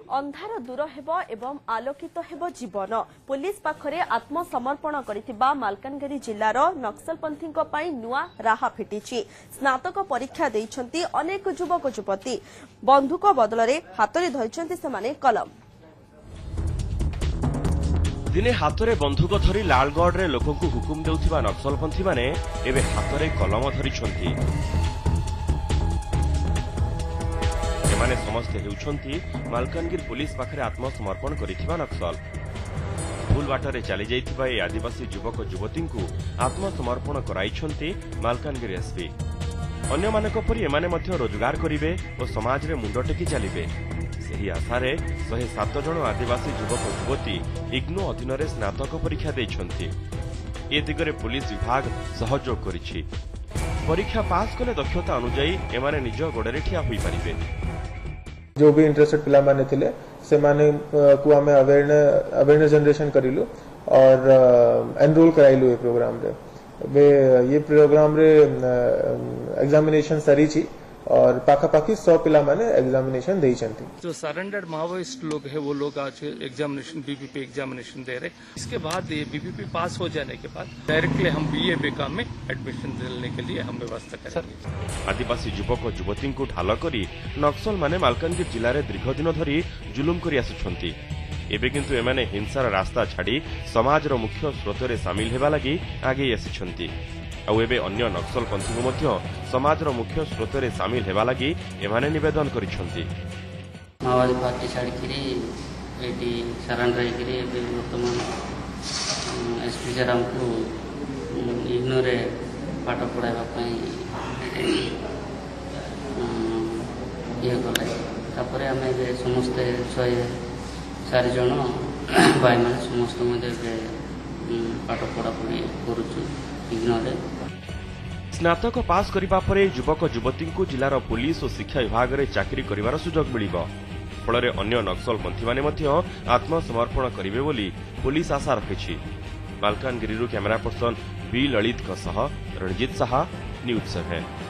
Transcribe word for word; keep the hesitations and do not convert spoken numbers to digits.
अंधार दूर हेबो एवं आलोकित हेबो जीवन पुलिस पाखरे आत्मसमर्पण करिथिबा मालकानगिरी जिल्लार नक्सलपंथीक पई नुआ राहा फिटिछि। स्नातक परीक्षा देइछंती अनेक युवक युवती बंधुक बदलरे हातरे धरिछंती सेमाने कलम। दिने हातरे बंधुक धरी लालगढ़ रे लोकंकु हुकुम देउथिबा नक्सलपंथी माने एबे हातरे कलम धरिछंती। एमाने समस्ते हेउछंती मालकानगिरी पुलिस पाखरे आत्मसमर्पण करिथिबा नक्सल। भूल बाटरे चली जाइथिबा ए आदिवासी युवक युवतींकु आत्मसमर्पण कराइछंती मालकानगिरी एसपी। अन्य मानक परि एमाने मध्य रोजगार करिवे और समाज रे मुंड टेकी चलिबे सेही आशारे एक सौ सात जन आदिवासी युवक युवती इग्नो अधीन रे स्नातक परीक्षा देइछंती। ए दिगरे पुलिस विभाग सहयोग करिछि। परीक्षा पास कले दक्षता अनुसार एमाने निज गोड़े ठिया होई परिबे। जो भी इंटरेस्टेड पिला माने थिले से माने को हमें अवेयरनेस अवेयरनेस जनरेशन करिलु और एनरोल कराइलु ए प्रोग्राम रे। वे ये प्रोग्राम रे एग्जामिनेशन सरी छी और पाखापाखी सौ पिला माने एग्जामिनेशन देइछंती। जो सरेंडर्ड माओवाइस्ट लोग है वो लोग आज एग्जामिनेशन बीपीपी एग्जामिनेशन दे रहे। इसके बाद ये बीपीपी पास हो जाने के बाद डायरेक्टली हम बीए बीकॉम में एडमिशन लेने के लिए हम व्यवस्था करेंगे। आदिवासी युवक युवती को ढाल करी नक्सल माने मालकानगिरी जिले में दीर्घ दिन धरी जुलुम करी आसुछंती। एबे किंतु एमाने हिंसार रास्ता छाड़ी समाज रो मुख्य स्रोत रे शामिल हेबा लागि आगे आसिछंती। आउ एबे अन्य नक्सलपंथी को मध्य समाज रो मुख्य स्रोत रे शामिल हेबा लागि एमाने निवेदन करिछंती। माओवादी पार्टी छाड़िकी एटी सरेंडर होकर बर्तमान एसपी सर हमको इग्नोरे पाठ पढ़ाई ये कले तापर आम समस्ते शहे चार जन भाई मैंने समस्त पाठ पढ़ापढ़ी करुचु इग्नोरे। स्नातक पास करिबा परे युवक युवती को जिलार पुलिस और शिक्षा विभाग रे चाकरी करिवार सुजोग मिलिबो। फलरे अन्य नक्सलपंथी माने मध्य आत्मसमर्पण करिवे बोली पुलिस आशा रखिछि। Malkangiri camera person B Lalit Ranjit Saha news seven.